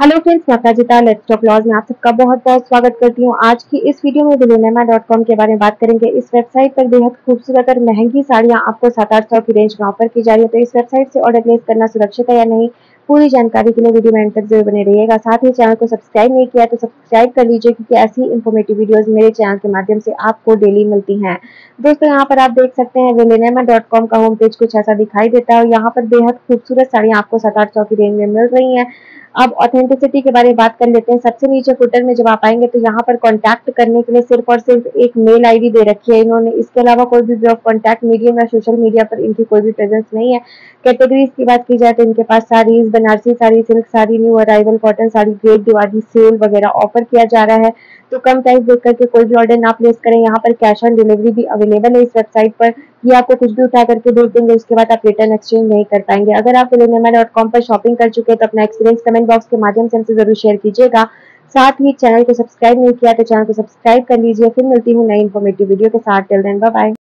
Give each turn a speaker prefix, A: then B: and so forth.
A: Hello friends, मैं अपराजिता let's talk laws में आप सबका बहुत बहुत स्वागत करती हूँ। आज की इस वीडियो में villanema.com के बारे में बात करेंगे। इस वेबसाइट पर बेहद खूबसूरत और महंगी साड़ियाँ आपको 700-800 की रेंज में ऑफर की जा रही है। तो इस वेबसाइट से ऑर्डर प्लेस करना सुरक्षित है या नहीं, पूरी जानकारी के लिए वीडियो में एंड तक जरूर बने रहिएगा। साथ ही चैनल को सब्सक्राइब नहीं किया तो सब्सक्राइब कर लीजिए, क्योंकि ऐसी इन्फॉर्मेटिव वीडियोज मेरे चैनल के माध्यम से आपको डेली मिलती हैं। दोस्तों, यहाँ पर आप देख सकते हैं villanema.com का होम पेज कुछ ऐसा दिखाई देता है और यहाँ पर बेहद खूबसूरत साड़ियाँ आपको 700-800 की रेंज में मिल रही हैं। अब ऑथेंटिसिटी के बारे में बात कर लेते हैं। सबसे नीचे फुटर में जब आप आएंगे तो यहाँ पर कॉन्टैक्ट करने के लिए सिर्फ और सिर्फ एक मेल आईडी दे रखी है इन्होंने। इसके अलावा कोई भी वे ऑफ कॉन्टैक्ट मीडियम या सोशल मीडिया पर इनकी कोई भी प्रेजेंस नहीं है। कैटेगरीज की बात की जाए तो इनके पास saris, Banarasi sari, silk sari, new arrival cotton sari, great Diwali sale वगैरह ऑफर किया जा रहा है। तो कम प्राइस देख करके कोई भी ऑर्डर ना प्लेस करें। यहाँ पर कैश ऑन डिलीवरी भी अवेलेबल है इस वेबसाइट पर। ये आपको कुछ भी उठा करके भेज देंगे, उसके बाद आप रिटर्न एक्सचेंज नहीं कर पाएंगे। अगर आप villanema.com पर शॉपिंग कर चुके हैं तो अपना एक्सपीरियंस कमेंट बॉक्स के माध्यम से हमसे जरूर शेयर कीजिएगा। साथ ही चैनल को सब्सक्राइब नहीं किया तो चैनल को सब्सक्राइब कर लीजिए। फिर मिलती हूँ नई इन्फॉर्मेटिव वीडियो के साथ। Till then bye bye.